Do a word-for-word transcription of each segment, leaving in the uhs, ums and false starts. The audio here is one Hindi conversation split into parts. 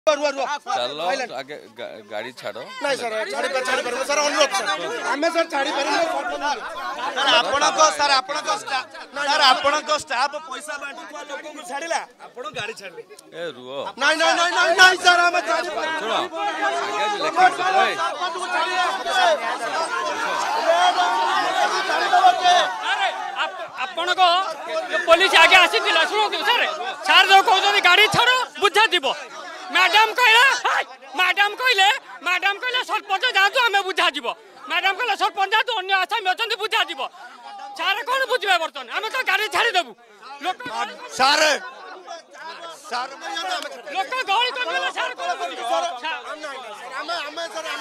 चलो आगे गाड़ी छाड़ो नहीं सर छाड़ी पर छाड़ी पर सर अनुरोध सर हमें सर छाड़ी पर सर आपण को सर आपण को सर आपण को स्टाफ पैसा बांटुवा लोक को छाड़िला आपण गाड़ी छाड़ले ए रुओ नहीं नहीं नहीं नहीं नहीं सर हमें छाड़ी पर सुनो आगे भी लेकिन ओए अरे आपण को पुलिस आगे आसी दिला सुनो सर चार जो कहउछन गाड़ी छाड़ो बुझा दिबो मैडम कहला मैडम कहले मैडम कहले सरपंच जातु हमें बुझा जीवो मैडम कहले सरपंच जातु अन्य आसामी अछन बुझा जीवो सारे कोन बुझबे बर्तन हमें तो गाड़ी छाड़ी देबू लोक सर सर लोक गहली करले सारे कोन बुझबे हमें हमें सर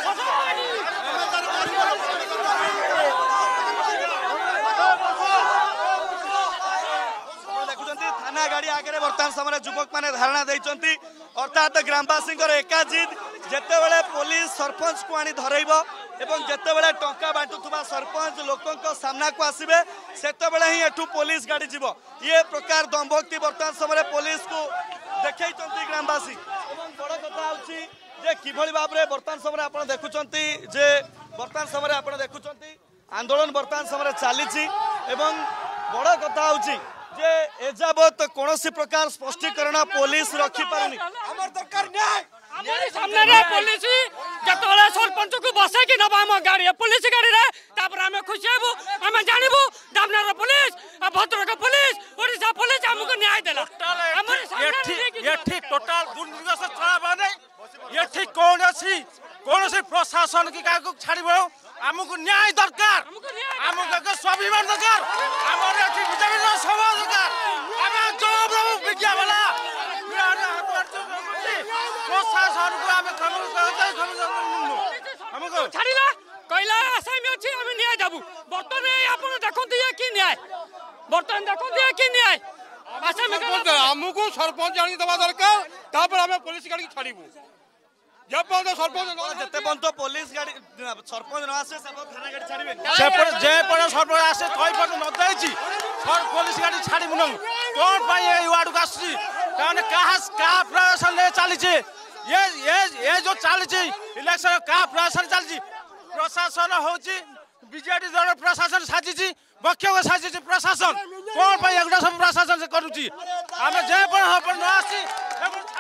थाना गाड़ी आगे बर्तमान समय युवक मैंने धारणा देइचंती अर्थात ग्रामवासी एका जिद जिते बड़े पुलिस सरपंच को आनी धरइब एवं जिते बड़े टंका बांटुवा सरपंच लोकों सामना को आसबे सेते बड़े ही एठू पुलिस गाड़ी जीव ये प्रकार दंभक्ति बर्तमान समय पुलिस को देखैचंती ग्रामवासी एवं बड़ कथा होची जे किभली भाव रे बर्तमान समय आपण देखुचंती जे बर्तमान समय आपण देखुचंती आंदोलन बर्तमान समय चलीची एवं बड़ कथा होची जे एजाबत कोनोसी प्रकार स्पष्टीकरण पुलिस रखी पारुनी हमर सरकार न्याय हमारे सामने रे पुलिस जतले सरपंच को बसे कि नबा हम गाड़ी पुलिस गाड़ी रे तापर हमें खुशी हेबू हमें जानिबू दामनार police Bhadrak police Odisha police हमको न्याय देला हमारे सामने ये ठीक टोटल दुर्निर्देश चला बाने ये ठीक कोनोसी कोनोसी प्रशासन की काको छाड़िबो हमको न्याय दरकार हमको स्वाभिमान दरकार हमर एठी बीजेपी रो सभा दरकार हम जो प्रभु विज्ञा वाला प्रशासन को हम खबर करते खबर हमको छाड़िला कहला आसामी अछि हम न्याय देबू बर्तन आपण देखंती ये की न्याय बर्तन देखंती ये की न्याय आसामी हमको सरपंच आनी दबा दरकार तापर हम पुलिस गाड़ी छाड़िबू जब सरपंच जते बंतो पुलिस गाड़ी सरपंच न आसे सब थाना गाड़ी छाड़िबे जे पर जे पर सरपंच आसे तई पर न देछि सर पुलिस गाड़ी छाड़िबू न कोन पाई ए वाडू कासछि ताने कहा का प्रशासन ले चली छी ये ये ये जो चली छी इलेक्शन का प्रशासन चली छी प्रशासन होछि बीजेडी दल प्रशासन साजी छी मुख्य को साजी छी प्रशासन कोन पाई एगुडा सब प्रशासन से करू छी हम जे पर न आसी